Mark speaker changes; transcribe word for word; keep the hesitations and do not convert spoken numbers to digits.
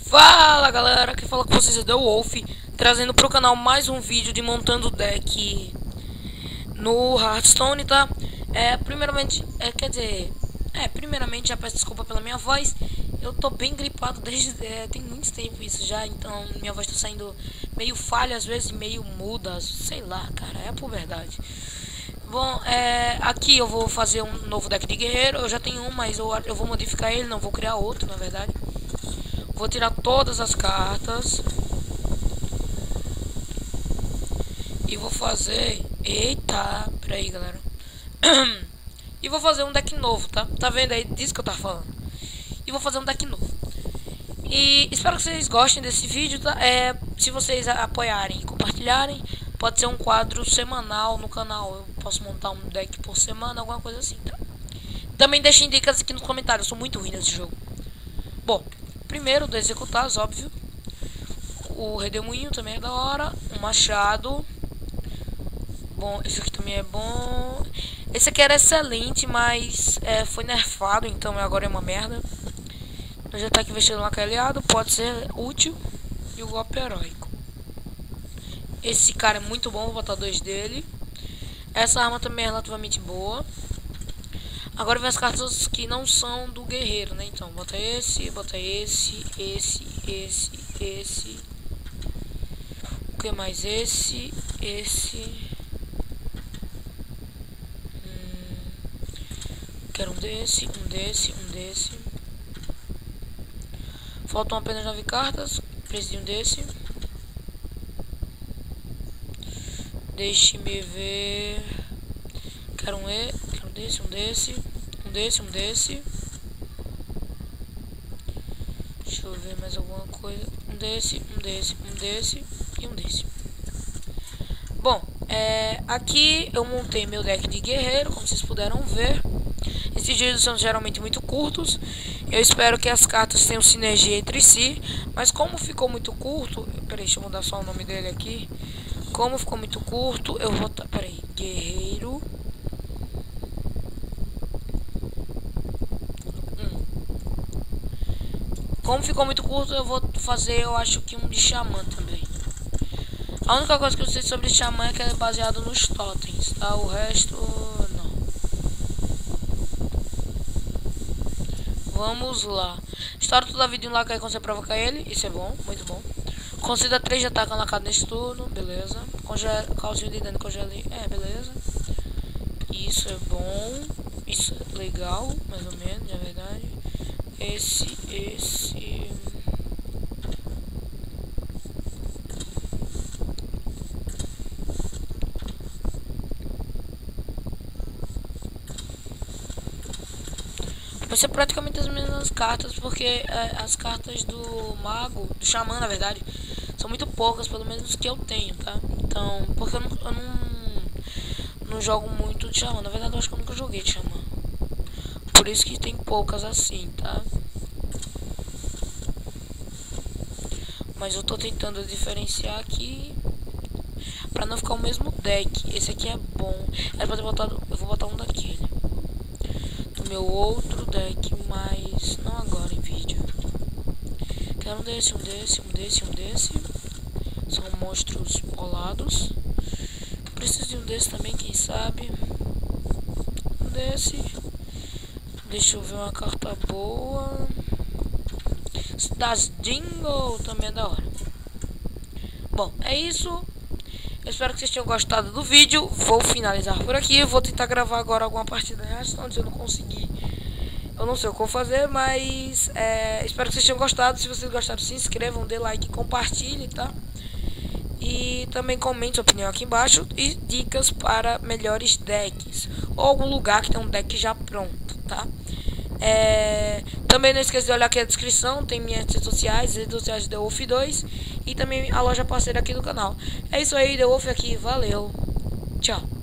Speaker 1: Fala galera, quem fala com vocês é The Wolf, trazendo pro canal mais um vídeo de montando deck no Hearthstone, tá? É, primeiramente, é, quer dizer, é, primeiramente já peço desculpa pela minha voz. Eu tô bem gripado desde, é, tem muito tempo isso já, então minha voz tá saindo meio falha, às vezes meio muda, sei lá, cara, é a puberdade. Bom, é, aqui eu vou fazer um novo deck de guerreiro, eu já tenho um, mas eu, eu vou modificar ele, não vou criar outro, na verdade. Vou tirar todas as cartas e vou fazer... Eita, peraí galera. E vou fazer um deck novo, tá? Tá vendo aí? Disso que eu tava falando. E vou fazer um deck novo. E espero que vocês gostem desse vídeo, tá? É, se vocês apoiarem e compartilharem, pode ser um quadro semanal no canal. Eu posso montar um deck por semana, alguma coisa assim, tá? Também deixem dicas aqui nos comentários, eu sou muito ruim nesse jogo. Bom, primeiro do executar, óbvio. O redemoinho também é da hora. Um machado. Bom, esse aqui também é bom. Esse aqui era excelente, mas é, foi nerfado, então agora é uma merda. Eu já tá aqui vestindo um aliado, pode ser útil. E o golpe heróico. Esse cara é muito bom, vou botar dois dele. Essa arma também é relativamente boa. Agora vem as cartas que não são do guerreiro, né? Então, bota esse, bota esse, esse, esse, esse. O que mais? Esse, esse. Hum, quero um desse, um desse, um desse. Faltam apenas nove cartas. Preciso de um desse. Deixe-me ver. Quero um E, quero um desse, um desse, um desse, um desse. Deixa eu ver mais alguma coisa. Um desse, um desse, um desse e um desse. Bom, é, aqui eu montei meu deck de guerreiro, como vocês puderam ver. Esses vídeos são geralmente muito curtos. Eu espero que as cartas tenham sinergia entre si. Mas como ficou muito curto... Peraí, deixa eu mudar só o nome dele aqui. Como ficou muito curto, eu vou... Peraí, guerreiro... Como ficou muito curto, eu vou fazer, eu acho que um de xamã também. A única coisa que eu sei sobre xamã é que é baseado nos totens, tá? O resto, não. Vamos lá. Estoura toda a vida em um lacaio quando você provocar ele. Isso é bom, muito bom. Conceda três de ataque lacado nesse turno, beleza. Congela, causa de dano, congele, é, beleza. Isso é bom. Isso é legal, mais ou menos, na verdade. Esse, esse... Vai ser praticamente as mesmas cartas, porque é, as cartas do mago, do xamã, na verdade, são muito poucas, pelo menos que eu tenho, tá? Então, porque eu não, eu não, não jogo muito de xamã. Na verdade, eu acho que eu nunca joguei de xamã. Por isso que tem poucas assim, tá? Mas eu tô tentando diferenciar aqui pra não ficar o mesmo deck. Esse aqui é bom. Era pra ter botado, eu vou botar um daquele do meu outro deck, mas não agora em vídeo. Quero um desse, um desse, um desse, um desse. São monstros polados. Preciso de um desse também, quem sabe. Um desse. Deixa eu ver uma carta boa. Das Jingle também é da hora. Bom, é isso. Eu espero que vocês tenham gostado do vídeo. Vou finalizar por aqui. Vou tentar gravar agora alguma partida de Hearthstone. Se eu não conseguir, eu não sei o que vou fazer. Mas é, espero que vocês tenham gostado. Se vocês gostaram, se inscrevam, dê like, compartilhe, tá? E também comente sua opinião aqui embaixo. E dicas para melhores decks. Ou algum lugar que tem um deck já pronto, tá? É, também não esqueça de olhar aqui a descrição. Tem minhas redes sociais, redes sociais de The Wolf dois. E também a loja parceira aqui do canal. É isso aí, The Wolf aqui, valeu, tchau.